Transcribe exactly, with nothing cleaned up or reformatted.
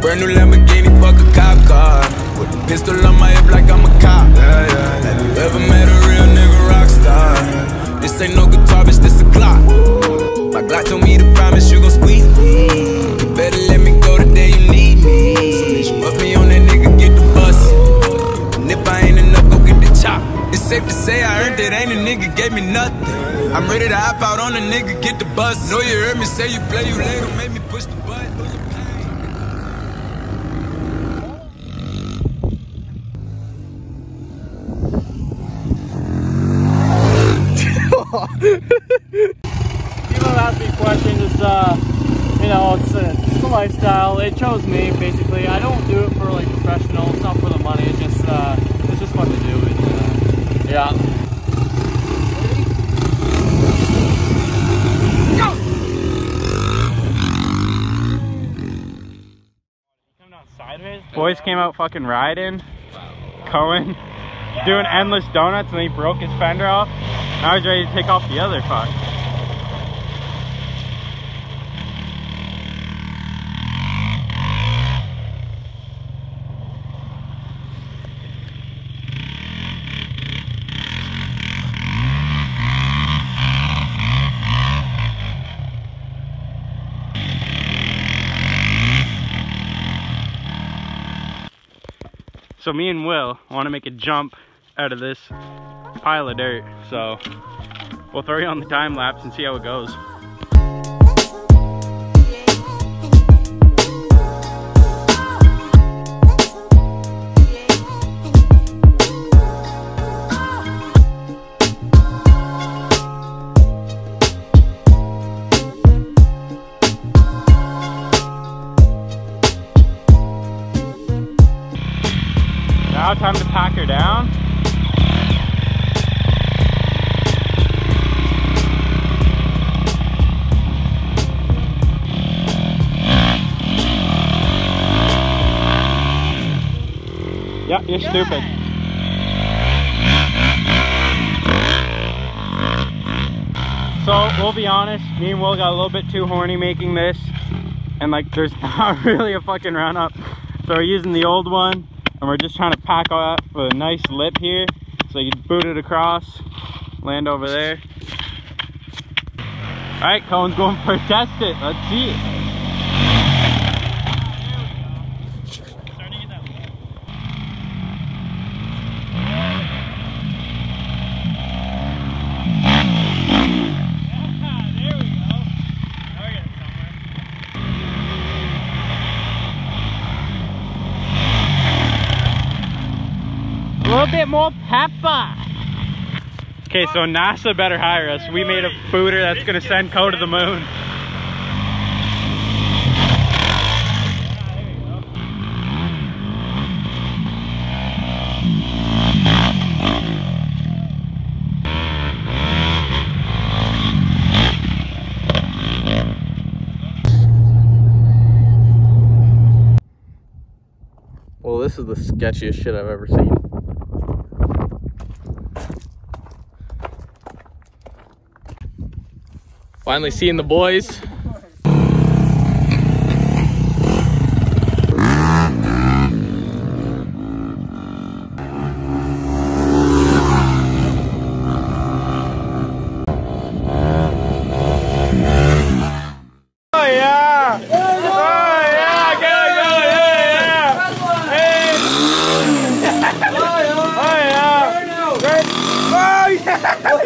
Brand new Lamborghini, fuck a cop car. With a pistol on my hip like I'm a cop. Yeah, yeah. Have you ever met a real nigga rock star? This ain't no guitar, bitch, this a Glock. My Glock told me to promise you gon' squeeze me. You better let me go the day you need me. So bitch, put me on that nigga, get the bus. And if I ain't enough, go get the chop. It's safe to say I earned it, ain't a nigga gave me nothing. I'm ready to hop out on a nigga, get the bus. Know you heard me say you play, you later, make me push the button. People ask me questions, it's uh, you know, it's a, it's a lifestyle. It chose me, basically. I don't do it for like professional, it's not for the money, it's just, uh, it's just fun to do, and uh, yeah. Go! Come down sideways. Boys came out fucking riding, Cohen, doing endless donuts, and then he broke his fender off. Now he's ready to take off the other fuck. So me and Will want to make a jump out of this pile of dirt, so we'll throw you on the time lapse and see how it goes. Now time to pack her down. Yeah, you're yeah. stupid. So, we'll be honest, me and Will got a little bit too horny making this. And like, there's not really a fucking run up. So we're using the old one. And we're just trying to pack up a nice lip here. So you can boot it across, land over there. Alright, Cohen's going for a test it. Let's see it. A little bit more pepper. Okay, so NASA better hire us. We made a booter that's gonna send Ko to the moon. Well, this is the sketchiest shit I've ever seen. Finally seeing the boys.